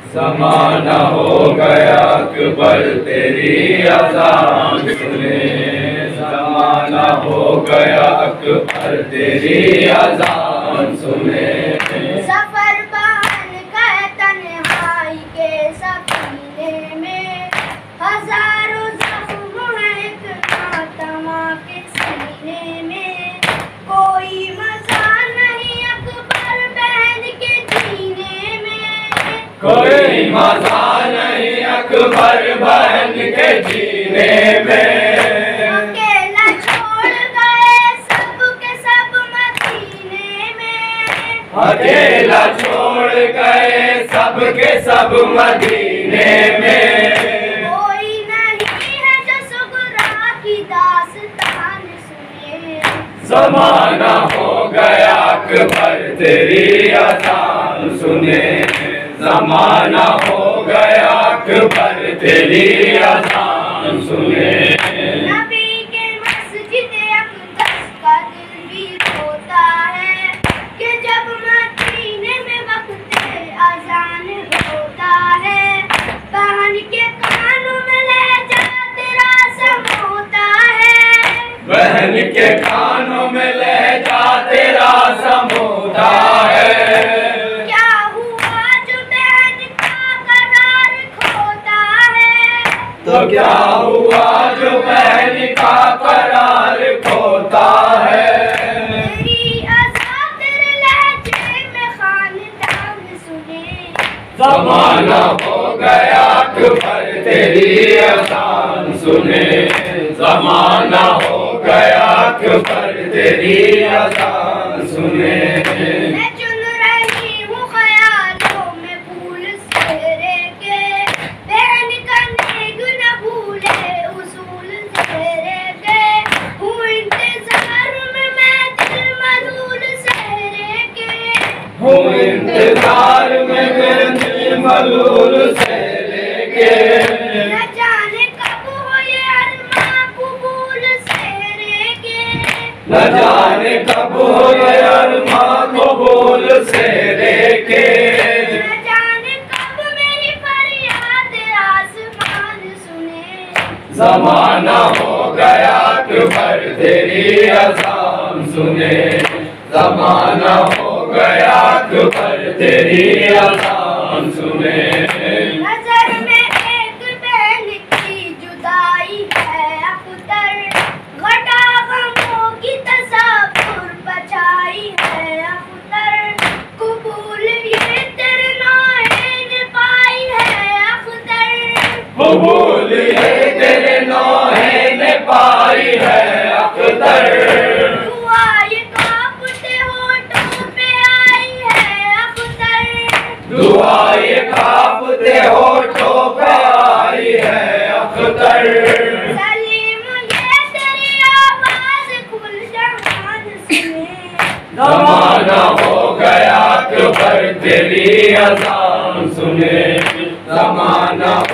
ज़माना हो गया अकबर तेरी अज़ान सुने। ज़माना हो गया अकबर तेरी अज़ान सुने। सफर बहन का तन्हाई के सफीने में हजारों जख्म है एक नातमा के सीने में। कोई मजा नहीं अकबर बहन के जीने में। कोई मजा नहीं अकबर बहन के जीने में। अकेला छोड़ गए सब के सब मदीने में। अकेला छोड़ गए सब के सब मदीने में। कोई नहीं है जो सुगरा की दास्तान सुने। ज़माना हो गया अकबर तेरी अज़ान सुने। ज़माना हो गया अकबर तेरी अज़ान सुने। नबी के मस्जिद अक़दस का दिल भी रोता है कि जब मदीने में वक्त अज़ान होता है। बहन के कानों में लहजा तेरा समोता है। बहन के कानों में लहजा तेरा समोता है। क्या हुआ जो बहन का करार खोता है। तो क्या हुआ जो बहन का करार खोता है। तेरी अज़ा तेरे लहजे में खानदान सुने। ज़माना हो गया अकबर तेरी अज़ान सुने। ज़माना हो गया अकबर तेरी अज़ान सुने। मैं चुन रही हूँ ख्यालों में फूल सेहरे के। बहन का नेग न भूले उसूल सेहरे के। हूँ इंतजार में मैं दिल मलूल सेहरे के। हूँ इंतजार में मैं दिल मलूल से लेके। न जाने कब हो ये अरमां कबूल सेहरे के। न जाने कब हो ये अरमां कबूल से लेके। न जाने कब मेरी फरियाद आसमान सुने। ज़माना हो गया अकबर तेरी अज़ान सुने। ज़माना हो गया अकबर तेरी अज़ान सुने। नजर में एक बहन की जुदाई है अख्तर। घटा गमों की तसव्वुर बचाई है अख्तर। कबूल ये तेरे नौहे ने पाई है अख्तर। कबूल ये तेरे नौहे ने पाई है अख्तर। दुआ ये कांपते होठों पे आई है अख्तर। दुआ ये कांपते होठों पे आई है अख्तर। सलीम ये तेरी आवाज़ खुल जहान सुने। ज़माना हो गया अकबर तेरी अज़ान सुने। ज़माना